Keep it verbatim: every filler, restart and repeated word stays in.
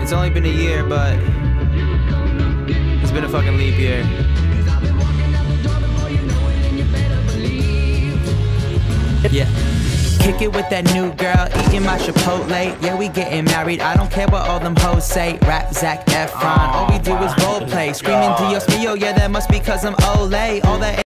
It's only been a year, but it's been a fucking leap year. Yeah. Kick it with that new girl, eating my Chipotle. Yeah, we getting married, I don't care what all them hoes say. Rap Zac Efron, all we do is role play. Screaming Dios mio, yeah, that must be cause I'm Olay. All that